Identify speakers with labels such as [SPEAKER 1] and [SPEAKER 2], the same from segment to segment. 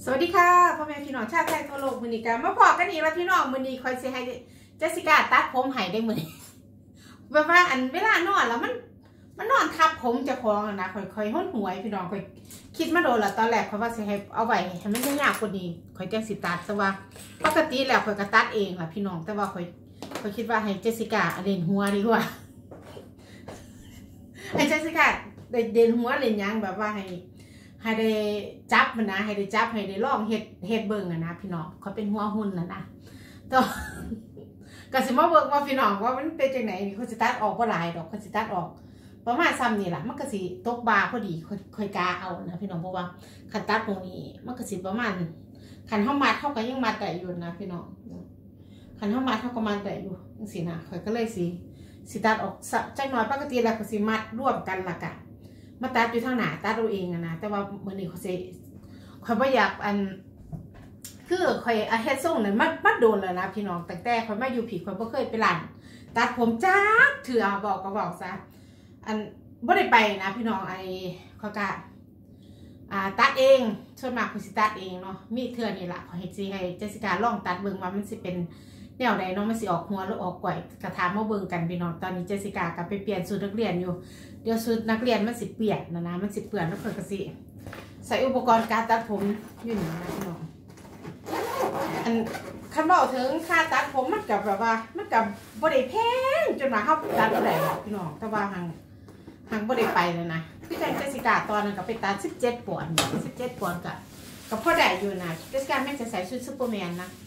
[SPEAKER 1] สวัสดีค่ะพ่อแม่พี่น้องชาติไทยทั่วโลกมือนี้กันมาพอกันอีกแล้วพี่น้องมือนี้คอยสิให้เจสสิก้าตัดผมให้ได้มือนี้แบบว่าอันเวลานอนแล้วมันนอนทับผมจะคล้องนะคอยห้นหวยพี่น้องคอยคิดมาโดนละตอนแรกคอยว่าสิให้เอาไว้ให้มันยากกว่านี้คอยแจ้งสิตัดแต่ว่าปกติแล้วคอยก็ตัดเองล่ะพี่น้องแต่ว่าคอยคิดว่าให้เจสสิก้าเล่นหัวดีกว่าให้เจสสิก้าเล่นหัวเล่นยังแบบว่าให้ได้จับมันนะให้ได้จับให้ได้ลองเฮ็ดเบิ่งนะพี่น้องเขาเป็นหัวหุ่นนะต่อก็สิมาเบิ่งว่าพี่น้องว่ามันเป็นจังไหนนี่เขาสิตัดออกบ่หลายดอกเขาสิตัดออกประมาณซ้ำนี่แหละมันก็สิตกบาพอดีค่อยกาเอานะพี่น้องเพราะว่าคันตัดตรงนี้มันก็สิประมาณคันเฮามัดเฮาก็ยังมัดได้อยู่นะพี่น้องคันเฮามัดเฮาก็มัดได้อยู่จังซี่นะค่อยก็เลยสิตัดออกจักหน่อยปกติแล้วก็สิมัดร่วมกันล่ะกะมาตัดอยู่ทางหน้าตัดเอาเองนะแต่ว่ามื้อนี้เขาสิค่อยบ่อยากคือค่อยเฮ็ดทรงนั้นมันโดนแล้วนะพี่น้องแต่ค่อยมาอยู่ผิดค่อยบ่เคยไปร้านตัดผมจักเถื่อบอกก็บอกซะบ่ได้ไปนะพี่น้องเขาก็ตัดเองส่วนมากคือสิตัดเองเนาะมีเถื่อนี่ล่ะขอให้เจสสิก้าลองตัดเบิ่งว่ามันสิเป็นแนวใดเนาะมันสิออกหัวหรือออกก้อยกระถามมาเบิ่งกันพี่น้องตอนนี้เจสสิก้าก็ไปเปลี่ยนชุดนักเรียนอยู่เดี๋ยวชุดนักเรียนมันสิเปียกนะมันสิเปื้อนแล้วเพิ่นก็สิใส่อุปกรณ์การตัดผมอยู่นี่นะพี่น้องคันบอกถึงค่าตัดผมมันกับแบบว่ามันกับบ่ได้แพงจนมาเข้าตัดบ่ได้พี่น้องแต่ว่าหังบ่ได้ไปเลยนะพี่แจงเจสสิก้าตอนนั้นก็ไปตัด17 ปอนด์กับพ่อได้อยู่นะเจสสิก้าแม่จะใส่ชุดซูเปอร์แมนนะ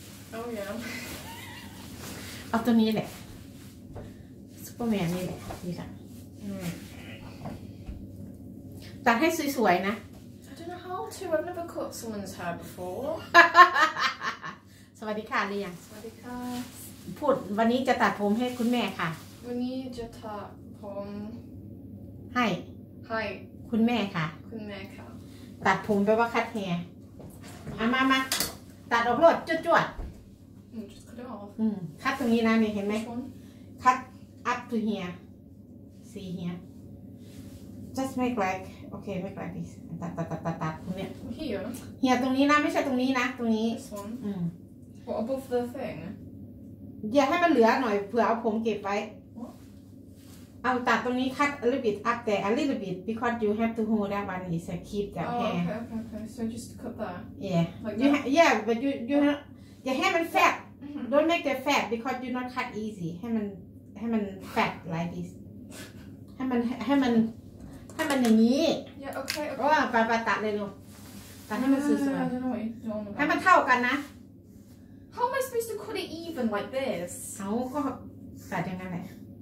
[SPEAKER 1] เอาตัวนี้แหละซูเปอร์แมนนี่แหละดีค่ะตัดให้สวยๆนะ
[SPEAKER 2] I don't know how to. I've never cut someone's hair before.
[SPEAKER 1] สวัสดีค่ะเรียง
[SPEAKER 2] สวัสดีค่ะ
[SPEAKER 1] พูดวันนี้จะตัดผมให้คุณแม่ค่ะ
[SPEAKER 2] วันนี้จะตัดผม
[SPEAKER 1] ให้คุณแม่ค่ะ
[SPEAKER 2] คุณแม่ค่ะ
[SPEAKER 1] ตัดผมไปว่าคัดแฮร์มาตัดออกรถจวดคัดตรงนี้นะนี่เห็นไหมคัด up to here see here just make like okay make like this ตัดตรงเนี้ย here ตรงนี้นะไม่ใช่ตรงนี้นะตรงนี้
[SPEAKER 2] What above the thing
[SPEAKER 1] อย่าให้มันเหลือหน่อยเผื่อเอาผมเก็บไว้เอาตัดตรงนี้คัด a little bit up there a little bit because you have to hold that one is keep the hair
[SPEAKER 2] okay so just cut that
[SPEAKER 1] yeah but you อย่าให้มัน fat don't make the fat because you not cut easy ให้มัน fat like this ให้มันอย่างนี้ว่าไปตัดเลยลูกตัดให้มันสวยๆให้มันเท่ากันนะ
[SPEAKER 2] How am I supposed to cut it even like this
[SPEAKER 1] เอาก็ตัดอย่างนั้นแหละ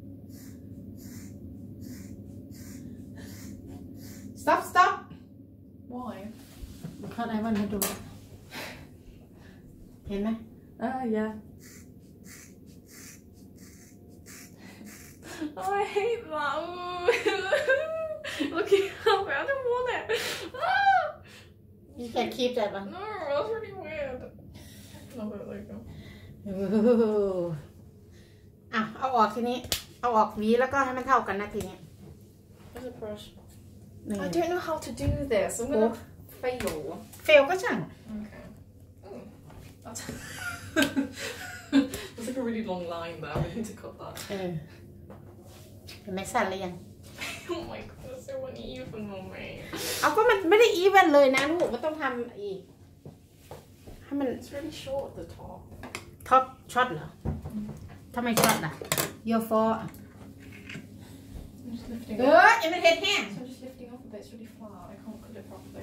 [SPEAKER 1] stop
[SPEAKER 2] Why
[SPEAKER 1] เขาไอ้วันมาดูเห็นไหม
[SPEAKER 2] yeah Oh I hate that Look how I don't want it
[SPEAKER 1] You can keep that one
[SPEAKER 2] No that's really weird Love it like that
[SPEAKER 1] เอาออกทีนี้เอาออกหวีแล้วก็ให้มันเท่ากันนะทีนี้
[SPEAKER 2] Where's the brush I don't know how to do this I'm gonna
[SPEAKER 1] fail ก็ช่าง
[SPEAKER 2] Okay That's That's like a really long line there we need to cut that
[SPEAKER 1] เห็นไหมสั้นเลยยัง
[SPEAKER 2] Oh my god that's so uneven mommy
[SPEAKER 1] เอาก็มันไม่ได้อีเวนเลยนะลูกมันต้องทำอีกให้มัน
[SPEAKER 2] It's really short at the top
[SPEAKER 1] ท็อปช็อตเหรอทำไมช็อตล่ะ Your fault ยังไม่เทแห้ง
[SPEAKER 2] So I'm just lifting up a bit it's really flat I can't cut it properly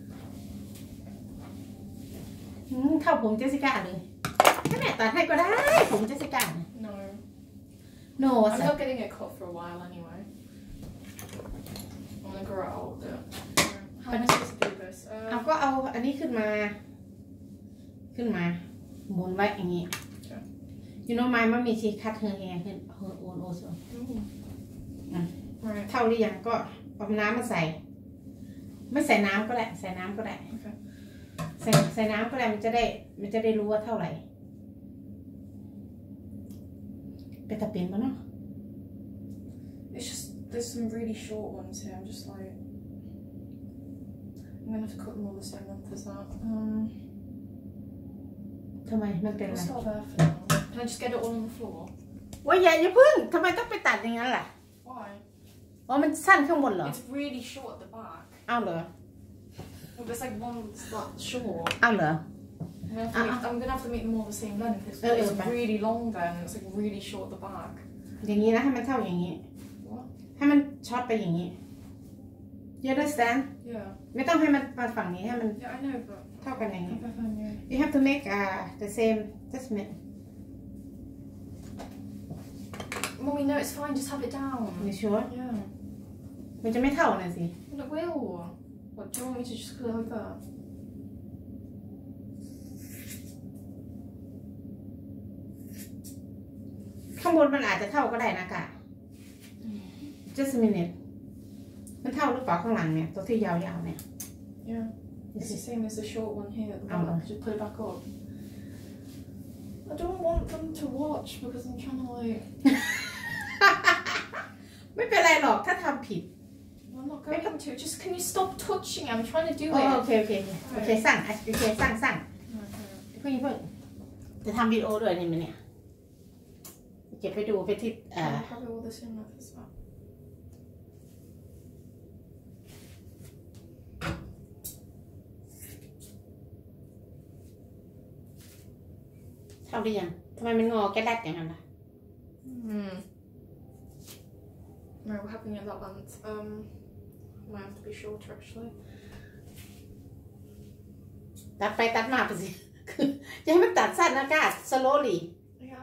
[SPEAKER 1] เท่าผมเจสสิก้าเลยแม่ตัดให้ก็ได้ผมเจสสิก้า No
[SPEAKER 2] I'm not getting it cut for a while anyway I'm gonna grow out a bit How am I supposed to do this
[SPEAKER 1] เอาก็เอาอันนี้ขึ้นมาหมุนไว้อย่างนี้ You know my mommy she cut her hair her own also เท่าหรือยังก็เอาน้ำมาใส่ไม่ใส่น้ำก็ได้ใส่น้ำก็ได้ใส่น้ำก็ได้มันจะได้รู้ว่าเท่าไหร่เป็นตะเปียนปะเนาะ
[SPEAKER 2] It's just there's some really short ones here I'm just like I'm gonna have to cut them all the same length as that.
[SPEAKER 1] ทำไมมันเป็นอะไร
[SPEAKER 2] I'll start there for now. Can I just get it all on the floor?
[SPEAKER 1] ว่าอย่าพึ่งทำไมต้องไปตัดอย่างนั้นล่ะ
[SPEAKER 2] Why?
[SPEAKER 1] อ๋อมันสั้นข้างบนเหรอ
[SPEAKER 2] It's really short at the back.
[SPEAKER 1] อ้าวเหรอ
[SPEAKER 2] Well, there's like one that's that short.
[SPEAKER 1] อ้าวเหรอ
[SPEAKER 2] I'm gonna have to make them all the same length. It's really long then. It's like really short at the back.
[SPEAKER 1] อย่างนี้นะให้มันเท่าอย่างนี้
[SPEAKER 2] What?
[SPEAKER 1] ให้มันช็อตไปอย่างนี้ You understand
[SPEAKER 2] Yeah.
[SPEAKER 1] ไม่ต้องให้มันมาฝั่งนี้ให้มัน
[SPEAKER 2] Yeah, I know, but
[SPEAKER 1] เท่ากันอย่างนี้
[SPEAKER 2] yeah.
[SPEAKER 1] You have to make the same just minute
[SPEAKER 2] Mommy, no, it's fine. Just have it down.
[SPEAKER 1] You sure
[SPEAKER 2] Yeah.
[SPEAKER 1] มันจะไม่เท่านะสิ
[SPEAKER 2] Well, it will. What, do you want me to just put it like that?
[SPEAKER 1] ข้างบนมันอาจจะเท่าก็ได้นะกะ just a minute มันเท่าหรือเปล่าข้างหลังเนี่ยตัวที่ยาวๆเนี่ย
[SPEAKER 2] Yeah. It's the same as the short one here at the
[SPEAKER 1] Oh,
[SPEAKER 2] back. Just put it back up. I don't want them to watch because I'm trying to like.
[SPEAKER 1] ไม่เป็นไรหรอกถ้าทำผิด
[SPEAKER 2] I'm not going to. Just can you stop touching? I'm trying to do
[SPEAKER 1] โอ
[SPEAKER 2] it.
[SPEAKER 1] เคสร้างโอเคสร้าง
[SPEAKER 2] Okay.
[SPEAKER 1] เพิ่งจะทำวิดีโอด้วยนี่มันเนี่ยเก็บไปดูไปที่
[SPEAKER 2] I'll have it all the same length as that.
[SPEAKER 1] เท่าหรือยังทำไมมันงอแกแลดอย่างนั้นล่ะ
[SPEAKER 2] No, we're having it that length. Might have to be shorter actually.
[SPEAKER 1] ตัดไปตัดมาไปสิ อย่าให้มันตัดสั้นนะก้า slowly
[SPEAKER 2] Yeah.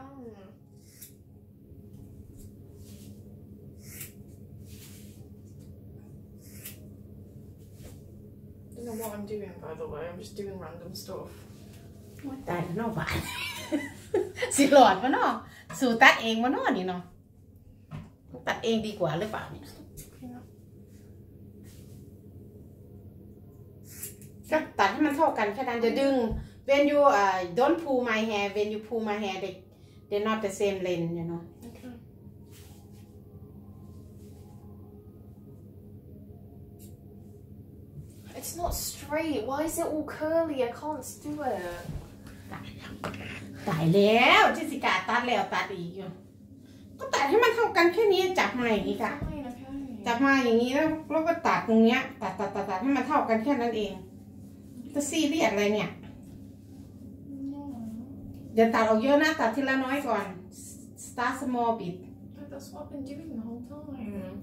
[SPEAKER 2] I don't know what I'm doing, by the way. I'm just doing random stuff.
[SPEAKER 1] ตายแล้วเนาะบ้าน สิหลอดมาเนาะสู่ตัดเองมาเนาะนี่เนาะตัดเองดีกว่าหรือเปล่าเนี่ย
[SPEAKER 2] Yeah.
[SPEAKER 1] ก็ตัดให้มันเท่ากันแค่นั้นจะดึง when you don't pull my hair when you pull my hair they're not the same length you know
[SPEAKER 2] Okay. It's not straight. Why is it all curly? I can't do it.
[SPEAKER 1] ตายแล้วจิสิกาตัดแล้วตัดอีกอยู่ก็ตัดให้มันเท่ากันแค่นี้จับมาอย่างนี้ค่ะ
[SPEAKER 2] Fine, okay.
[SPEAKER 1] จับมาอย่างนี้แล้วก็ตัดตรงเนี้ยตัดให้มันเท่ากันแค่นั้นเองจะซีเรียสอะไรเนี่ย
[SPEAKER 2] No.
[SPEAKER 1] อย่าตัดออกเยอะนะตัดทีละน้อยก่อน start small bit
[SPEAKER 2] But that's what I've been doing the whole time.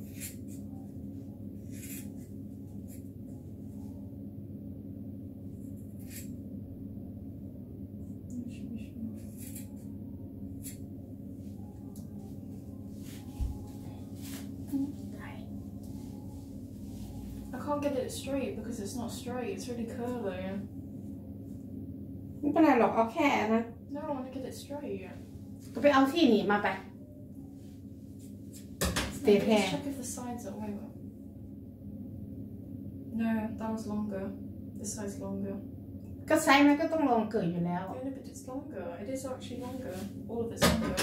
[SPEAKER 2] I can't get it straight because it's not straight. It's really curly.
[SPEAKER 1] ไม่เป็นไรหรอกเอาแค่นั้น
[SPEAKER 2] No, I want to get it straight.
[SPEAKER 1] ก็ไปเอาที่หนีบมาไป straight hair
[SPEAKER 2] Check if the sides are. Wait. No, that was longer. This side's longer.
[SPEAKER 1] ก็ไซส์มันก็ต้องลงเกิดอยู่แล้ว
[SPEAKER 2] Yeah, no, but it's longer. It is actually longer. All of it's longer.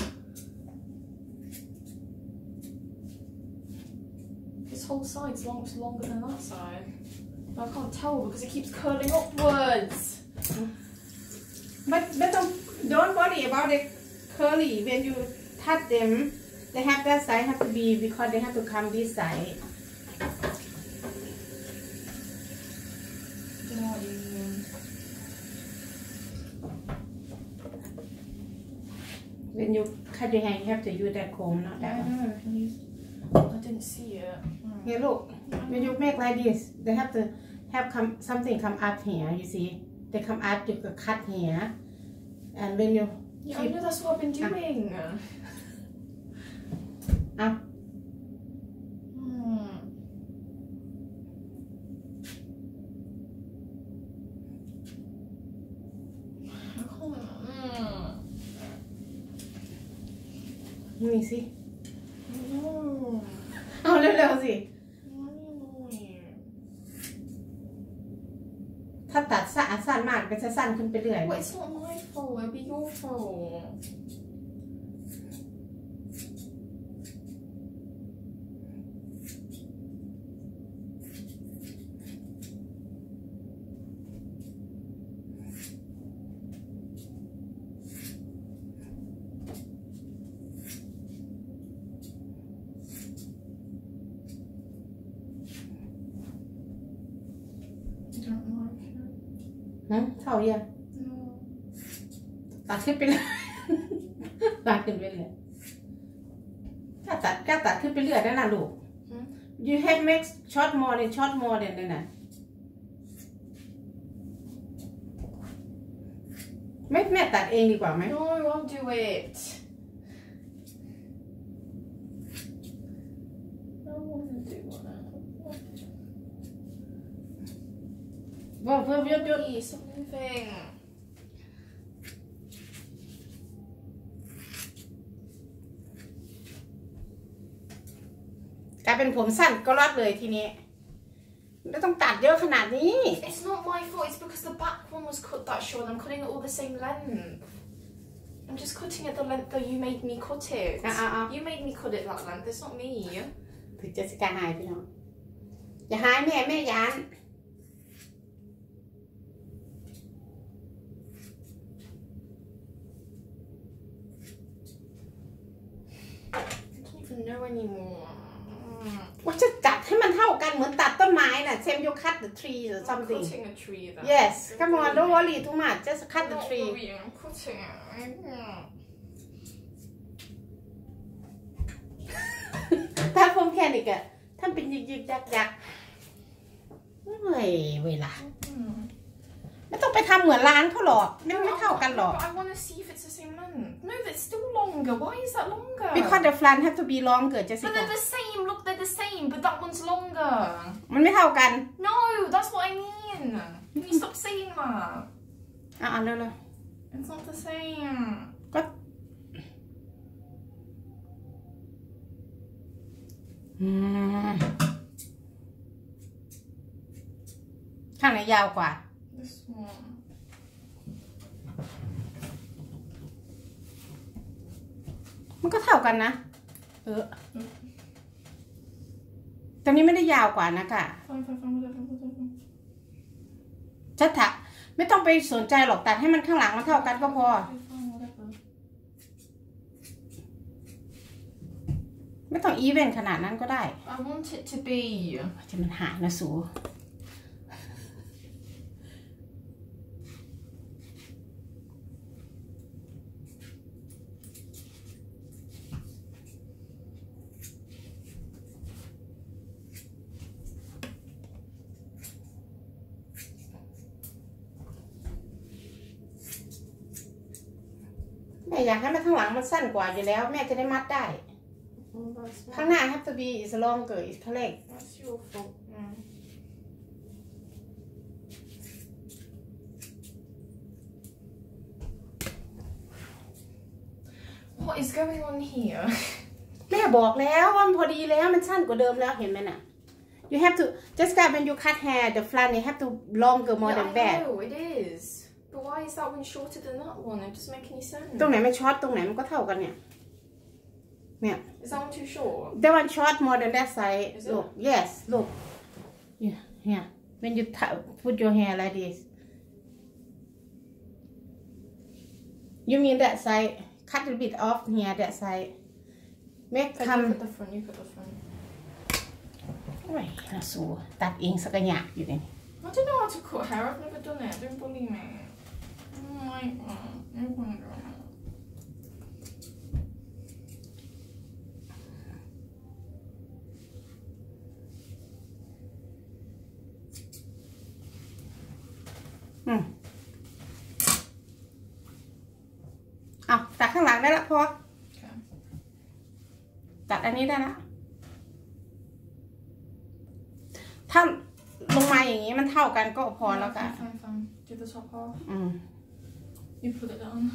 [SPEAKER 2] This whole side's longer than that side. But I can't tell because it keeps curling upwards.
[SPEAKER 1] but don't worry about the curly when you touch them they have that side have to be because they have to come this side
[SPEAKER 2] I don't know what you mean.
[SPEAKER 1] when you cut your hair you have to use that comb not that
[SPEAKER 2] I
[SPEAKER 1] one
[SPEAKER 2] know. Can you? I didn't see it.
[SPEAKER 1] here look when you make like this they have to have something come up here you see they come up you can cut here and when you
[SPEAKER 2] Yeah, I know that's what I've been doing.
[SPEAKER 1] upนี่สิ
[SPEAKER 2] No.
[SPEAKER 1] เอาเร็วๆสิ
[SPEAKER 2] Annoying.
[SPEAKER 1] ถ้าตัดสั้นมากก็จะสั้นขึ้นไปเรื่อย
[SPEAKER 2] Well, it's not my fault. It'll be your fault.
[SPEAKER 1] เท่ายังตัดขึ้นไปเลยตัดขึ้นไปเลยถ้าตัดขึ้นไปเรื่อยได้นะลูก you have make short more than นั่นน่ะแม่ตัดเองดีกว่าไหม
[SPEAKER 2] No, I won't do it. I want to do that.
[SPEAKER 1] ว่าเพิ่มยศ
[SPEAKER 2] Please, stop moving.
[SPEAKER 1] กลายเป็นผมสั้นก็รอดเลยทีนี้ไม่ต้องตัดเยอะขนาดนี้
[SPEAKER 2] It's not my fault, it's because the back one was cut that short. I'm cutting it all the same length. I'm just cutting it the length that you made me cut it. You made me cut it that length, it's not me.
[SPEAKER 1] ถึงเจสสิก้าหายพี่น้องอย่าหายแม่ยาน
[SPEAKER 2] I don't even know anymore.
[SPEAKER 1] ว่าจะตัดให้มันเท่ากันเหมือนตัดต้นไม้น่ะ same you cut the tree or
[SPEAKER 2] I'm
[SPEAKER 1] something
[SPEAKER 2] cutting a tree then.
[SPEAKER 1] yes come on don't worry too much just cut the tree
[SPEAKER 2] I'm cutting it.
[SPEAKER 1] ถ้าผมแค่นี้ก็ทำเป็นยึกยักเวลาไม่ต้องไปทำเหมือนร้านเขาหรอกไม่เท่ากันหรอก
[SPEAKER 2] I want to see if it's the same length. No, that's still longer. Why is that longer?
[SPEAKER 1] because the front have to be longer just
[SPEAKER 2] But they're the same. Look, they're the same, but that one's longer.
[SPEAKER 1] มันไม่เท่ากัน
[SPEAKER 2] No, that's what I mean. Can you stop saying that?
[SPEAKER 1] เร็ว
[SPEAKER 2] It's not the same.
[SPEAKER 1] ก็ข้างไหนยาวกว่า
[SPEAKER 2] This one.
[SPEAKER 1] มันก็เท่ากันนะตรงนี้ไม่ได้ยาวกว่านะค่ะ
[SPEAKER 2] Fine.
[SPEAKER 1] จะถักไม่ต้องไปสนใจหรอกตัดให้มันข้างหลังมันเท่ากันก็พอ
[SPEAKER 2] Fine, whatever.
[SPEAKER 1] ไม่ต้องอีเวนขนาดนั้นก็ได้
[SPEAKER 2] I want it to be.
[SPEAKER 1] จะมันหายนะสูแม่อยากให้มันข้างหลังมันสั้นกว่าอยู่แล้วแม่จะได้มัดได้ ข้างหน้า have to be is longer is correct.
[SPEAKER 2] That's your fault. What is going on here?
[SPEAKER 1] แม่บอกแล้วว่ามันพอดีแล้วมันสั้นกว่าเดิมแล้วเห็นไหมน่ะ you have to just when you cut hair the front you have to longer more than back.
[SPEAKER 2] I know it is. But why is that one shorter than that one? It doesn't make any sense.
[SPEAKER 1] ตรงไหนไม่ช็อตตรงไหนมันก็เท่ากันเนี่ย
[SPEAKER 2] Is that one too short?
[SPEAKER 1] That one short more than that side.
[SPEAKER 2] Is it?
[SPEAKER 1] Look, yes, look. Yeah. When you put your hair like this. You mean that side? Cut a bit off here, that side. Make come.
[SPEAKER 2] You cut the front. You cut the front.
[SPEAKER 1] โอ้ยน่าสูตัดเองสักหยาบอยู่เนี่ย
[SPEAKER 2] I don't know how to cut hair. I've never done it. Don't bully me. Oh my god.
[SPEAKER 1] ตัดข้างหลังได้ละพอ
[SPEAKER 2] Okay.
[SPEAKER 1] ตัดอันนี้ได้ละถ้าลงมาอย่างนี้มันเท่ากันก็พอแล้วกัน
[SPEAKER 2] Fine. Do the top half.
[SPEAKER 1] อืม
[SPEAKER 2] You put it down.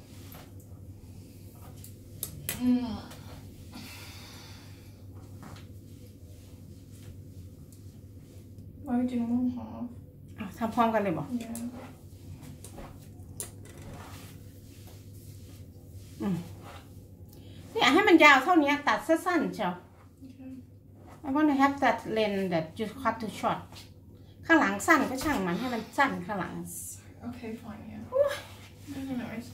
[SPEAKER 2] Why are we doing one half?
[SPEAKER 1] ทำพร้อมกันเลยบอก
[SPEAKER 2] Yeah.
[SPEAKER 1] เนี่ยให้มันยาวเท่านี้ตัดสั้นๆเชียว
[SPEAKER 2] Okay.
[SPEAKER 1] I want to have that length that you cut to short ข้างหลังสั้นก็ช่างมันให้มันสั้นข้างหลัง
[SPEAKER 2] Okay, fine, yeah. You know, it's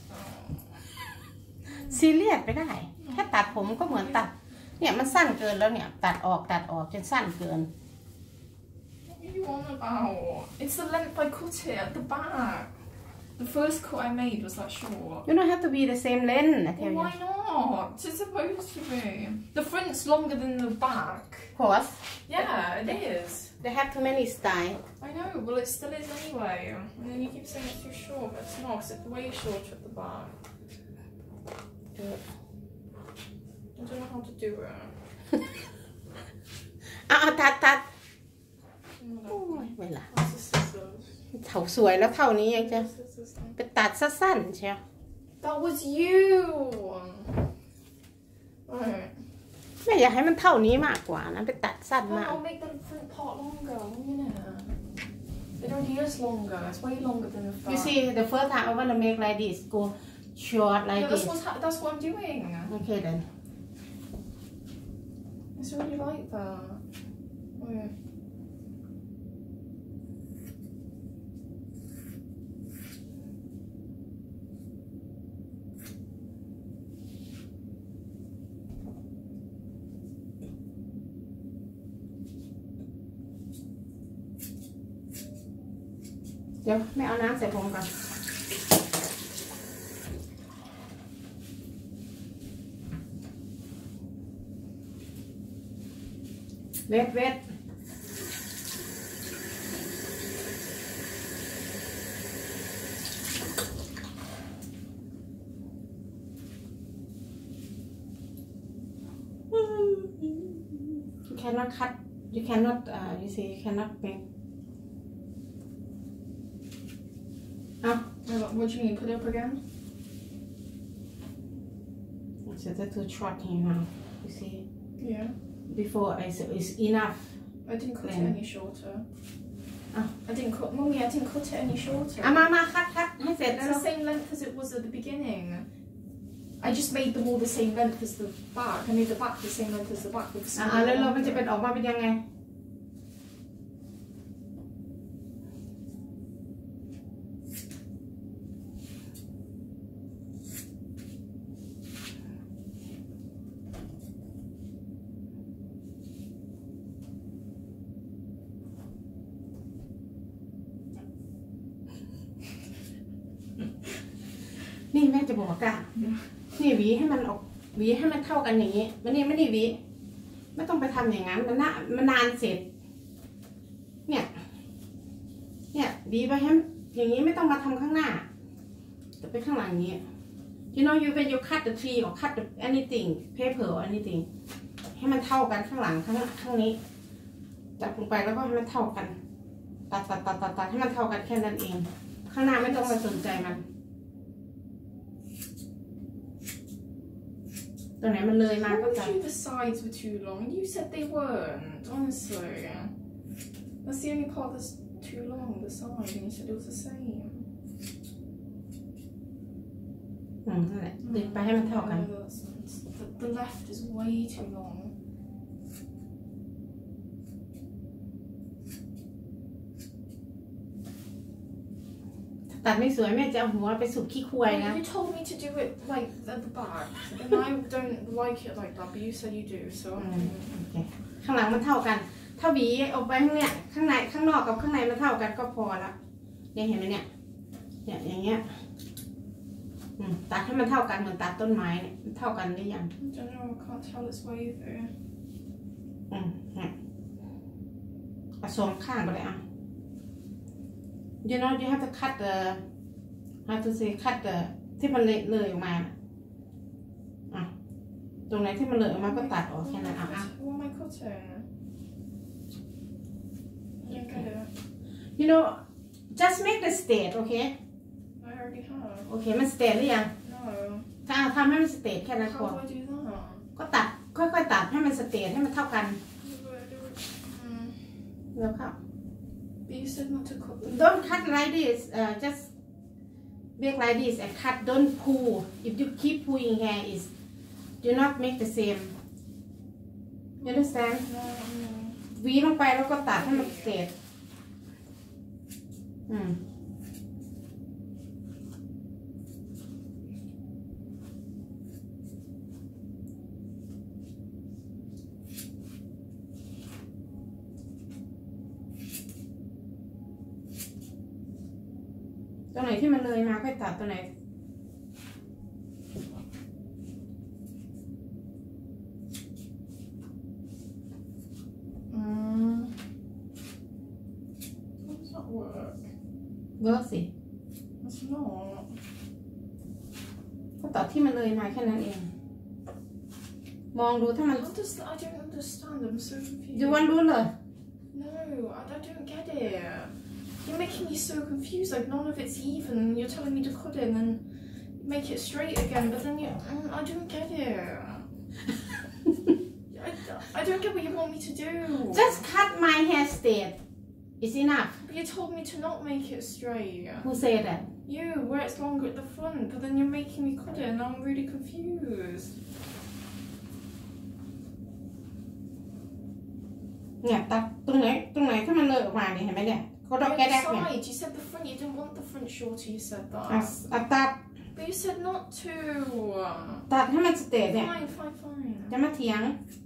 [SPEAKER 1] ซีเรียสไปได้แค่ตัดผมก็เหมือนตัดเนี่ยมันสั้นเกินแล้วเนี่ยตัดออกจนสั้นเกิน
[SPEAKER 2] What are you on about? It's the length I cut it at the back. The first cut I made was that short.
[SPEAKER 1] You don't have to be the same length. I tell
[SPEAKER 2] Well,
[SPEAKER 1] you.
[SPEAKER 2] why not? It's supposed to be. The front's longer than the back.
[SPEAKER 1] Of course.
[SPEAKER 2] Yeah, it is.
[SPEAKER 1] They have too many style.
[SPEAKER 2] I know, well it still is anyway. And then you keep saying it's too short, but it's not, because it's way shorter at the back. I don't know how to do it.
[SPEAKER 1] ตัดโอ้ยเวลา
[SPEAKER 2] What's the scissors?
[SPEAKER 1] เท่าสวยแล้วเท่านี้ยังจะ
[SPEAKER 2] Scissors thing.
[SPEAKER 1] ไปตัดสั้นๆเชียว
[SPEAKER 2] That was you! Right.
[SPEAKER 1] แม่อยากให้มันเท่านี้มากกว่านะไปตัดสั้น
[SPEAKER 2] No,
[SPEAKER 1] มาก
[SPEAKER 2] I'll make the front part longer, 1 minute. It already is longer, it's way longer than the front.
[SPEAKER 1] You see the first time I want to make like this go short like
[SPEAKER 2] Yeah,
[SPEAKER 1] this
[SPEAKER 2] that's what I'm doing.
[SPEAKER 1] okay then
[SPEAKER 2] It's really like that. Wait.
[SPEAKER 1] เดี๋ยวไม่เอาน้ำใส่ผมก่อนเวทyou cannot cut you cannot you see you cannot make
[SPEAKER 2] What do you mean? Put it up again?
[SPEAKER 1] It's too short here now. You see?
[SPEAKER 2] Yeah.
[SPEAKER 1] Before it's enough.
[SPEAKER 2] I didn't cut it any shorter.
[SPEAKER 1] Oh.
[SPEAKER 2] I didn't cut, Mummy, I didn't cut it any shorter.
[SPEAKER 1] มาคัดให้เสร็จ
[SPEAKER 2] It's the same length as it was at the beginning. I just made them all the same length as the back. I made the back the same length as the back with the
[SPEAKER 1] แล้วมันจะเป็นออกมาเป็นยังไงนี่แม่จะบอกกันนี่หวีให้มันออกหวีให้มันเท่ากันอย่างนี้มันนี่ไม่ได้หวีไม่ต้องไปทำอย่างนั้นมันนานเสร็จเนี่ยหวีไปให้อย่างนี้ไม่ต้องมาทำข้างหน้าแต่ไปข้างหลังนี้ you know you when you cut the tree or cut the anything paper or anything ให้มันเท่ากันข้างหลังข้างนี้จับลงไปแล้วก็ให้มันเท่ากันตัดให้มันเท่ากันแค่นั้นเองข้างหน้าไม่ต้องไปสนใจมันตรงไหนมันเลยมาก็จะ
[SPEAKER 2] The sides were too long. You said they weren't. Honestly, that's the only part that's too long. The side, and you said it was the same.
[SPEAKER 1] นั่นแหละดึงไปให้มันเท่ากัน
[SPEAKER 2] The left is way too long.
[SPEAKER 1] ตัดไม่สวยแม่จะเอาหัวไปสุกขี้ควายนะ
[SPEAKER 2] You told me to do it like at the back, and I don't like it like that. But you said you do, so.
[SPEAKER 1] ข้างหลังมันเท่ากันถ้าหวีออกไปข้างเนี้ยข้างในข้างนอกกับข้างในมันเท่ากันก็พอละเนี่ยเห็นไหมเนี่ยอย่างเงี้ยตัดให้มันเท่ากันเหมือนตัดต้นไม้เนี่ยเท่ากันหรือยัง
[SPEAKER 2] I don't know. I can't tell its way through.
[SPEAKER 1] เอาสองข้างไปเลยอ่ะ you know you have to cut the how to say cut the ที่มันเลยออกมาตรงไหนที่มันเลยออกมาก็ตัดออกแค่นั้นอ่ะ
[SPEAKER 2] What am I cutting? I don't get it.
[SPEAKER 1] you know just make the straight okay
[SPEAKER 2] I already have.
[SPEAKER 1] โอเคมัน straight หรือยัง
[SPEAKER 2] No.
[SPEAKER 1] ถ้าทำให้มัน straight แค่นั้นพอ
[SPEAKER 2] How do I do that?
[SPEAKER 1] ก็ตัดค่อยๆตัดให้มัน straight ให้มันเท่ากันแล้วค่ะ
[SPEAKER 2] But you said not to cut them.
[SPEAKER 1] Don't cut like this. Just make like this and cut. Don't pull. If you keep pulling hair, is do not make the same. You understand?
[SPEAKER 2] No.
[SPEAKER 1] หวีลงไปแล้วก็ตัดให้มันเสร็จตรงไหนที่มันเลยมาค่อยตัดตัวไหนเวิร์กสิก็ตัดที่มันเลยมาแค่นั้นเองมองดูถ้ามัน
[SPEAKER 2] I don't understand. I'm so confused.
[SPEAKER 1] You want ruler?
[SPEAKER 2] No, I don't get it. You're making me so confused. Like none of it's even. And you're telling me to cut it and then make it straight again. But then I don't get it. I don't get what you want me to do.
[SPEAKER 1] Just cut my hair straight. It's enough.
[SPEAKER 2] But you told me to not make it straight.
[SPEAKER 1] Who said that?
[SPEAKER 2] You, where it's longer at the front. But then you're making me cut it, and I'm really confused.
[SPEAKER 1] เนี่ยตัดตรงไหนถ้ามันเลยออกมาเนี่ยเห็นไหมเนี่ยเขาต้องแก้ได้เนี่ย
[SPEAKER 2] You said the front. You didn't want the front shorter. You said that.
[SPEAKER 1] ตัด
[SPEAKER 2] But you said not to.
[SPEAKER 1] ตัดให้มันสเตทเนี่ย
[SPEAKER 2] Fine.
[SPEAKER 1] จะมาเถียง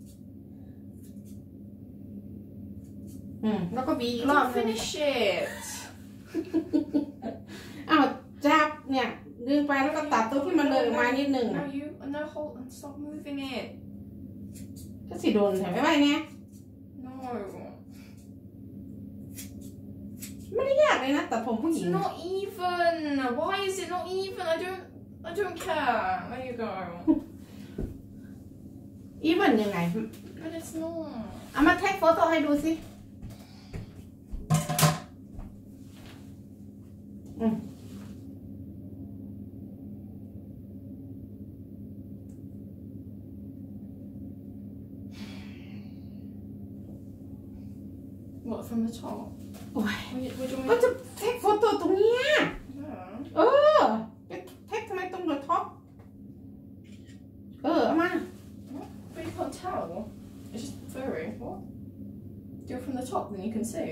[SPEAKER 1] แล้วก็บีอีกรอบ
[SPEAKER 2] Finish it.
[SPEAKER 1] อ้าวจับเนี่ยดึงไปแล้วก็ตัดตัวที่มันเลยออกมานิดนึง
[SPEAKER 2] No, hold and stop moving it.
[SPEAKER 1] ก็สิโดนใช่ไหมว่าไง
[SPEAKER 2] No.
[SPEAKER 1] ไม่ได้ยากเลยนะตัดผมผู้หญิง
[SPEAKER 2] It's not even. Why is it not even? I don't care. There you go.
[SPEAKER 1] อีเวนยังไง
[SPEAKER 2] But it's not.
[SPEAKER 1] เอามาเทคโฟโต้ให้ดูสิ
[SPEAKER 2] What, from the top?
[SPEAKER 1] โอ้ย
[SPEAKER 2] What do you
[SPEAKER 1] ก็
[SPEAKER 2] mean?
[SPEAKER 1] จะเทคโฟโต้ตรงเนี้ย
[SPEAKER 2] Yeah.
[SPEAKER 1] ไปเทคทำไมตรงthe top เอามา
[SPEAKER 2] But you can't tell. It's just furry. What? Do it from the top, then you can see.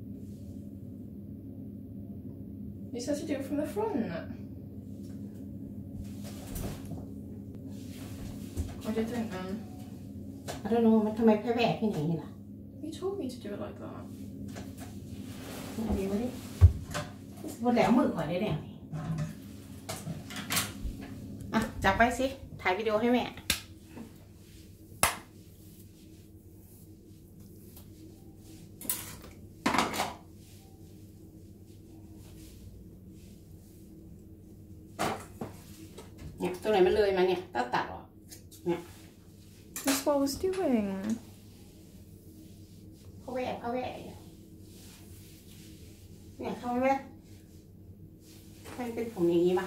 [SPEAKER 2] You said to do it from the front. What do you think then?
[SPEAKER 1] I don't know มันทำไมแพ้แหวกที่ไหนนี่ล่ะ
[SPEAKER 2] You told me to do it like that.
[SPEAKER 1] อันนี้มาดิบนแหลมมือก่อนได้เนี่ยอ่ะจับไปสิถ่ายวิดีโอให้แม่เนี่ยตรงไหนมันเลยมาเนี่ยต้องตัดออกเนี่ย
[SPEAKER 2] That's what I was doing.
[SPEAKER 1] เขาแหวกเนี่ยเขาแหวกมันเป็นผมอย่างนี้ป่ะ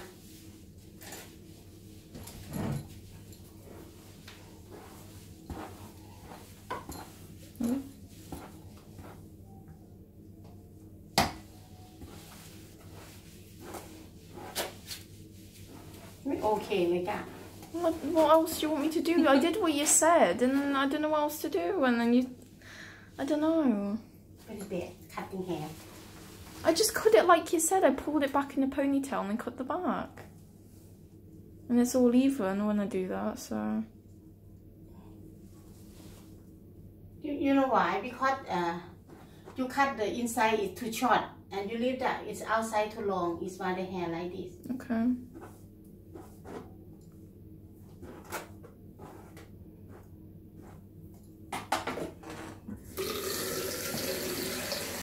[SPEAKER 1] ไม่โอเคเลยจ้ะ
[SPEAKER 2] What else do you want me to do? I did what you said, and then I don't know what else to do, and then you... I don't know.
[SPEAKER 1] เป็นเด็ก cutting hair
[SPEAKER 2] I just cut it like you said. I pulled it back in a ponytail and then cut the back. And it's all even when I do that, so...
[SPEAKER 1] You know why? Because you cut the inside is too short and you leave that it's outside too long. It's why the hair like this.
[SPEAKER 2] Okay.